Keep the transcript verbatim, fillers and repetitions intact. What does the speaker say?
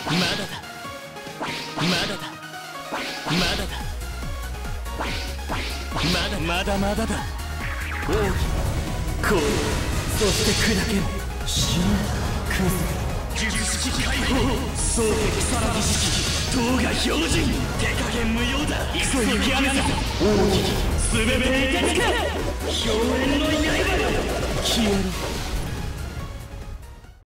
まだだまだだまだだまだまだまだだ。奥義こうそして砕ける死ぬ崩れ術式解放双璧さらぎ式塔が標準手加減無用だクソ雪雨さ奥義すべて受け付け表現の刃よ消えろ